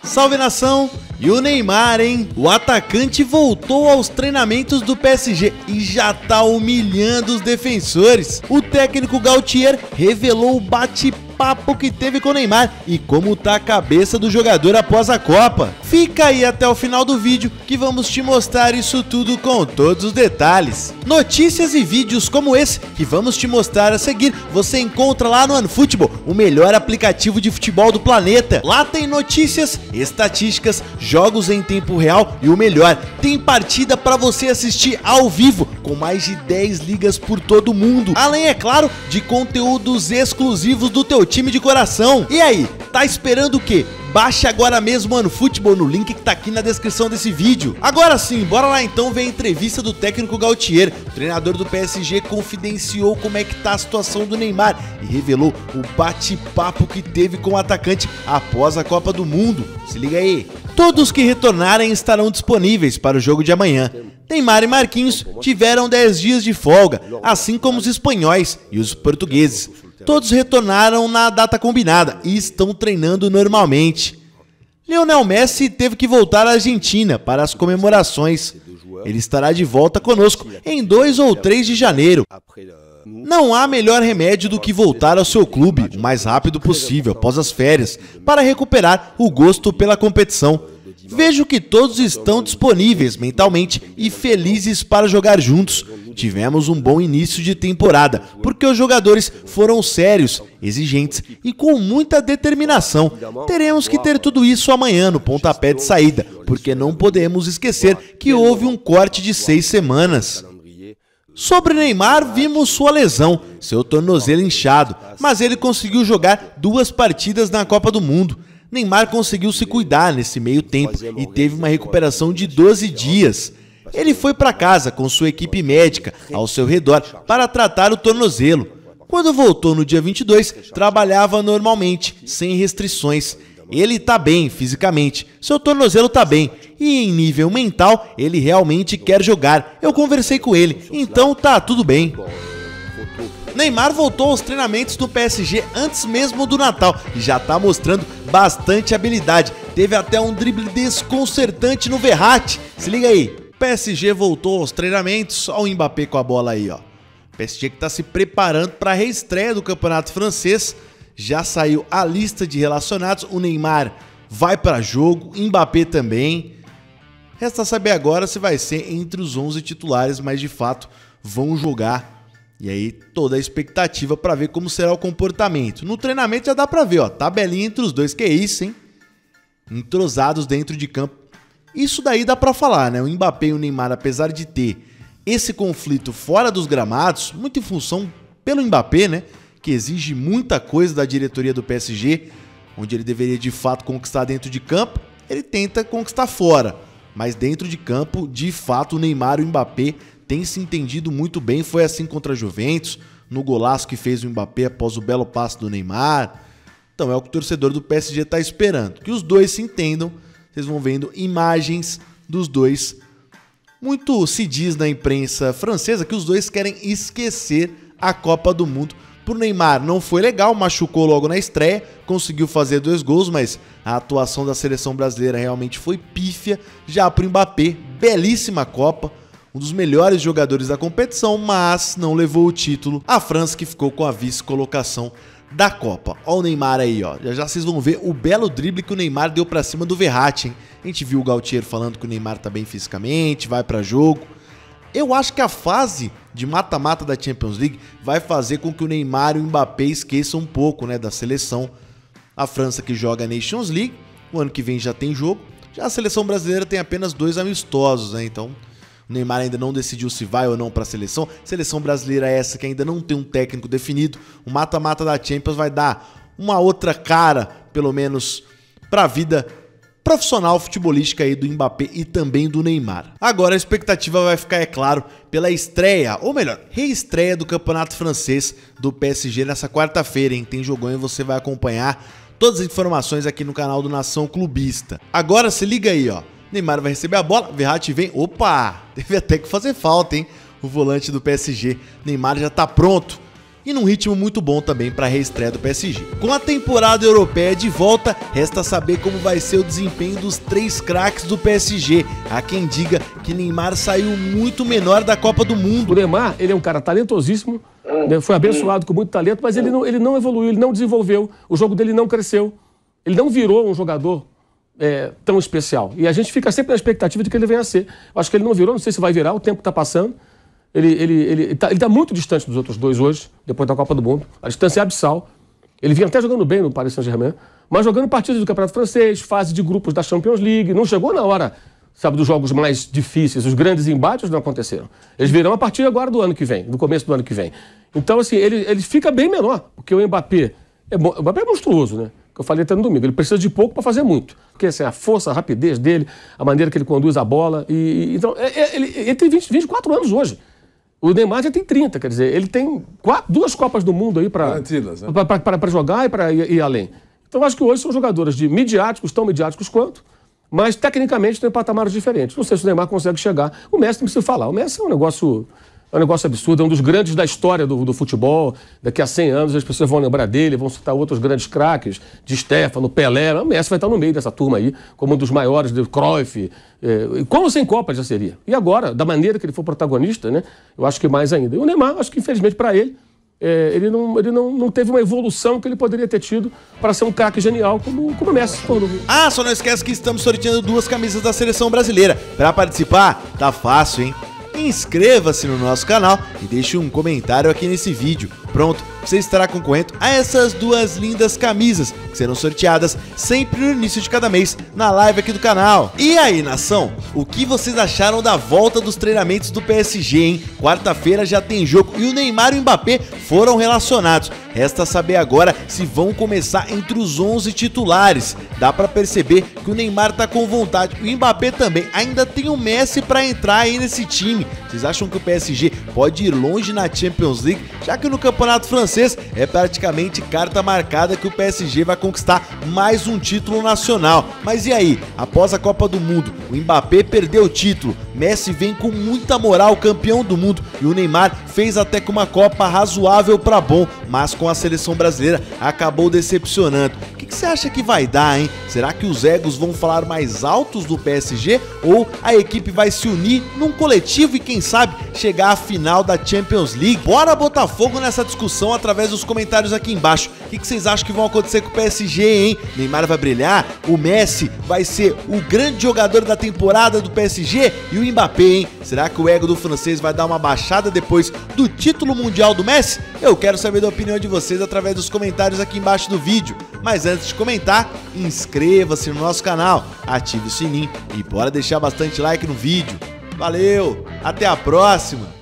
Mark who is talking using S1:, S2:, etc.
S1: Salve nação! E o Neymar, hein? O atacante voltou aos treinamentos do PSG e já tá humilhando os defensores. O técnico Galtier revelou o bate-papo que teve com o Neymar e como tá a cabeça do jogador após a Copa. Fica aí até o final do vídeo que vamos te mostrar isso tudo com todos os detalhes. Notícias e vídeos como esse que vamos te mostrar a seguir você encontra lá no OneFootball, o melhor aplicativo de futebol do planeta. Lá tem notícias, estatísticas, jogos em tempo real e o melhor, tem partida para você assistir ao vivo com mais de 10 ligas por todo o mundo. Além, é claro, de conteúdos exclusivos do teu time de coração. E aí, tá esperando o quê? Baixe agora mesmo o OneFootball no link que tá aqui na descrição desse vídeo. Agora sim, bora lá então ver a entrevista do técnico Galtier. O treinador do PSG confidenciou como é que tá a situação do Neymar e revelou o bate-papo que teve com o atacante após a Copa do Mundo. Se liga aí. Todos que retornarem estarão disponíveis para o jogo de amanhã. Neymar e Marquinhos tiveram 10 dias de folga, assim como os espanhóis e os portugueses. Todos retornaram na data combinada e estão treinando normalmente. Lionel Messi teve que voltar à Argentina para as comemorações. Ele estará de volta conosco em 2 ou 3 de janeiro. Não há melhor remédio do que voltar ao seu clube o mais rápido possível após as férias para recuperar o gosto pela competição. Vejo que todos estão disponíveis mentalmente e felizes para jogar juntos. Tivemos um bom início de temporada, porque os jogadores foram sérios, exigentes e com muita determinação. Teremos que ter tudo isso amanhã no pontapé de saída, porque não podemos esquecer que houve um corte de 6 semanas. Sobre Neymar, vimos sua lesão, seu tornozelo inchado, mas ele conseguiu jogar 2 partidas na Copa do Mundo. Neymar conseguiu se cuidar nesse meio tempo e teve uma recuperação de 12 dias. Ele foi para casa com sua equipe médica ao seu redor para tratar o tornozelo. Quando voltou no dia 22, trabalhava normalmente, sem restrições. Ele tá bem fisicamente, seu tornozelo tá bem e em nível mental ele realmente quer jogar. Eu conversei com ele, então tá tudo bem. Neymar voltou aos treinamentos do PSG antes mesmo do Natal e já tá mostrando bastante habilidade. Teve até um drible desconcertante no Verratti. Se liga aí. O PSG voltou aos treinamentos. Olha o Mbappé com a bola aí, ó. O PSG que tá se preparando para a reestreia do campeonato francês. Já saiu a lista de relacionados. O Neymar vai para jogo, Mbappé também. Resta saber agora se vai ser entre os 11 titulares, mas de fato vão jogar. E aí toda a expectativa para ver como será o comportamento. No treinamento já dá para ver, ó, tabelinha entre os dois, que é isso, hein? Entrosados dentro de campo. Isso daí dá para falar, né? O Mbappé e o Neymar, apesar de ter esse conflito fora dos gramados, muito em função pelo Mbappé, né? Que exige muita coisa da diretoria do PSG, onde ele deveria de fato conquistar dentro de campo, ele tenta conquistar fora. Mas dentro de campo, de fato, o Neymar e o Mbappé tem se entendido muito bem. Foi assim contra a Juventus, no golaço que fez o Mbappé após o belo passe do Neymar. Então é o que o torcedor do PSG está esperando, que os dois se entendam. Vocês vão vendo imagens dos dois. Muito se diz na imprensa francesa que os dois querem esquecer a Copa do Mundo. Pro Neymar não foi legal, machucou logo na estreia, conseguiu fazer 2 gols, mas a atuação da seleção brasileira realmente foi pífia. Já pro Mbappé, belíssima Copa, um dos melhores jogadores da competição, mas não levou o título. A França que ficou com a vice-colocação da Copa. Ó o Neymar aí, ó. Já vocês vão ver o belo drible que o Neymar deu pra cima do Verratti, hein? A gente viu o Galtier falando que o Neymar tá bem fisicamente, vai pra jogo. Eu acho que a fase de mata-mata da Champions League vai fazer com que o Neymar e o Mbappé esqueçam um pouco, né, da seleção. A França que joga a Nations League, o ano que vem já tem jogo. Já a seleção brasileira tem apenas 2 amistosos, né? Então o Neymar ainda não decidiu se vai ou não para a seleção. Seleção brasileira é essa que ainda não tem um técnico definido. O mata-mata da Champions vai dar uma outra cara, pelo menos, para a vida profissional futebolística aí do Mbappé e também do Neymar. Agora a expectativa vai ficar, é claro, pela estreia, ou melhor, reestreia do campeonato francês do PSG nessa quarta-feira, hein? Tem jogão e você vai acompanhar todas as informações aqui no canal do Nação Clubista. Agora se liga aí, ó. Neymar vai receber a bola, Verratti vem, opa, teve até que fazer falta, hein? O volante do PSG, Neymar já tá pronto. e num ritmo muito bom também para a reestreia do PSG. Com a temporada europeia de volta, resta saber como vai ser o desempenho dos 3 craques do PSG. Há quem diga que Neymar saiu muito menor da Copa do Mundo.
S2: O Neymar, ele é um cara talentosíssimo, né? Foi abençoado com muito talento, mas ele não evoluiu, ele não desenvolveu, o jogo dele não cresceu, ele não virou um jogador tão especial. E a gente fica sempre na expectativa de que ele venha a ser. Eu acho que ele não virou, não sei se vai virar, o tempo está passando. Ele tá muito distante dos outros dois hoje, depois da Copa do Mundo. A distância é abissal. Ele vinha até jogando bem no Paris Saint-Germain, mas jogando partidas do Campeonato Francês, fase de grupos da Champions League. Não chegou na hora, sabe, dos jogos mais difíceis. Os grandes embates não aconteceram. Eles virão a partir agora do ano que vem, do começo do ano que vem. Então, assim, ele fica bem menor, porque o Mbappé o Mbappé é monstruoso, né? Que eu falei até no domingo. Ele precisa de pouco para fazer muito. Porque assim, a força, a rapidez dele, a maneira que ele conduz a bola. Então, ele tem 24 anos hoje. O Neymar já tem 30, quer dizer, ele tem 2 Copas do Mundo aí para jogar e para ir além. Então, acho que hoje são jogadores midiáticos, tão midiáticos quanto, mas tecnicamente tem patamares diferentes. Não sei se o Neymar consegue chegar. O Messi não precisa falar. O Messi é um negócio absurdo, é um dos grandes da história do futebol. Daqui a 100 anos as pessoas vão lembrar dele, vão citar outros grandes craques, de Stéfano, Pelé. O Messi vai estar no meio dessa turma aí, como um dos maiores, de Cruyff. Com ou sem Copa já seria. E agora, da maneira que ele for protagonista, né, eu acho que mais ainda. E o Neymar, acho que infelizmente para ele, ele não teve uma evolução que ele poderia ter tido para ser um craque genial como o Messi se tornou.
S1: Ah, só não esquece que estamos sorteando 2 camisas da Seleção Brasileira. Para participar, tá fácil, hein? Inscreva-se no nosso canal e deixe um comentário aqui nesse vídeo. Pronto, você estará concorrendo a essas 2 lindas camisas que serão sorteadas sempre no início de cada mês na live aqui do canal. E aí, nação, o que vocês acharam da volta dos treinamentos do PSG, hein? Quarta-feira já tem jogo e o Neymar e o Mbappé foram relacionados. Resta saber agora se vão começar entre os 11 titulares. Dá pra perceber que o Neymar tá com vontade, o Mbappé também. Ainda tem o Messi pra entrar aí nesse time. Vocês acham que o PSG pode ir longe na Champions League? Já que no Campeonato Francês é praticamente carta marcada que o PSG vai conquistar mais um título nacional. Mas e aí? Após a Copa do Mundo, o Mbappé perdeu o título, Messi vem com muita moral, campeão do mundo, e o Neymar fez até com uma Copa razoável pra bom, mas com a seleção brasileira acabou decepcionando. O que você acha que vai dar, hein? Será que os egos vão falar mais altos do PSG ou a equipe vai se unir num coletivo e quem sabe chegar à final da Champions League? Bora botar fogo nessa discussão através dos comentários aqui embaixo. O que vocês acham que vão acontecer com o PSG, hein? Neymar vai brilhar? O Messi vai ser o grande jogador da temporada do PSG? E o Mbappé, hein? Será que o ego do francês vai dar uma baixada depois do título mundial do Messi? Eu quero saber da opinião de vocês através dos comentários aqui embaixo do vídeo. Mas antes de comentar, inscreva-se no nosso canal, ative o sininho e bora deixar bastante like no vídeo. Valeu, até a próxima!